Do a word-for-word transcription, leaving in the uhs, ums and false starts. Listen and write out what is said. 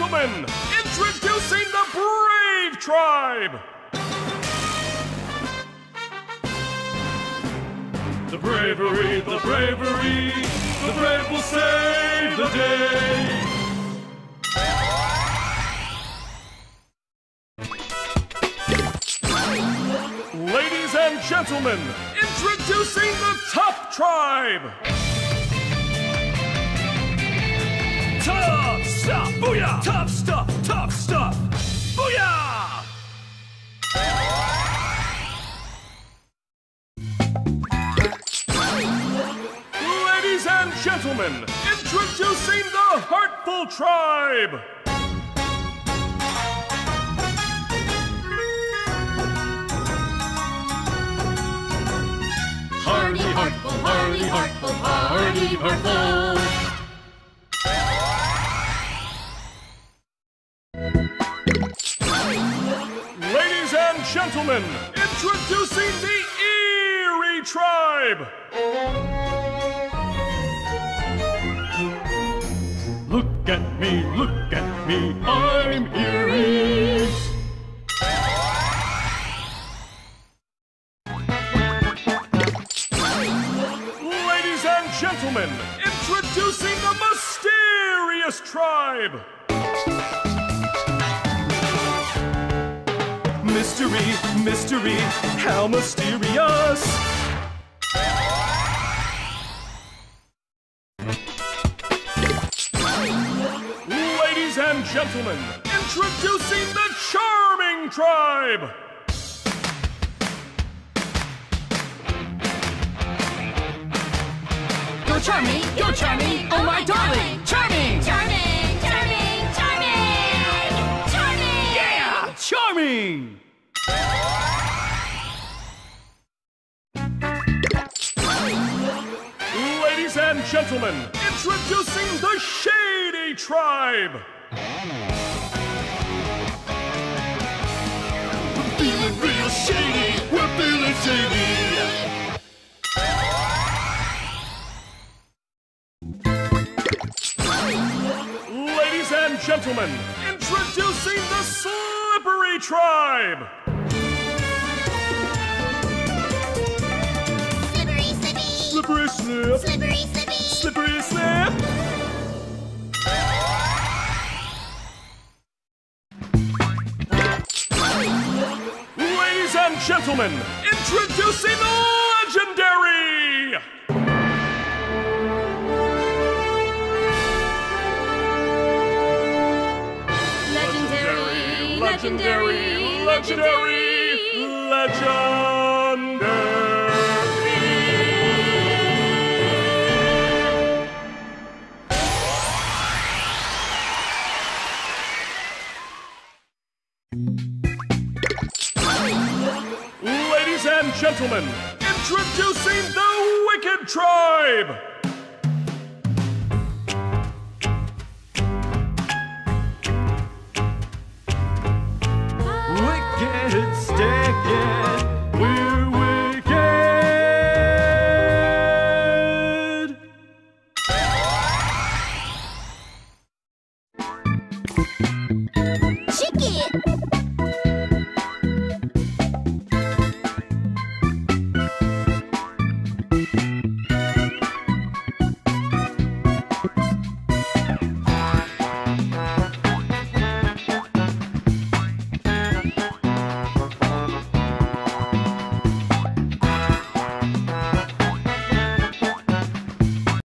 gentlemen, introducing the Brave Tribe! The bravery, the bravery, the brave will save the day! Ladies and gentlemen, introducing the Tough Tribe! Tough stuff, booyah! Tough stuff, tough stuff, booyah! Ladies and gentlemen, introducing the Heartful Tribe! Hardy, heartful, hardy, heartful, hardy, heartful. Ladies and gentlemen, introducing the Eerie Tribe! Look at me, look at me, I'm eerie! Ladies and gentlemen, introducing the Mysterious Tribe! Mystery, mystery, how mysterious! Ladies and gentlemen, introducing the Charming Tribe! You're charming, you're charming, oh my darling! Charming! Charming, charming, charming! Charming! Yeah! Charming! Ladies and gentlemen, introducing the Shady Tribe! We're feeling real shady! We're feeling shady! Ladies and gentlemen, introducing the Slippery Tribe! Slippery, slippy! Slippery slip! Slippery, slippy! Slippery slip! Ladies and gentlemen, introducing the Legendary! Legendary, legendary, legendary, legendary. Ladies and gentlemen, introducing the Wicked Tribe!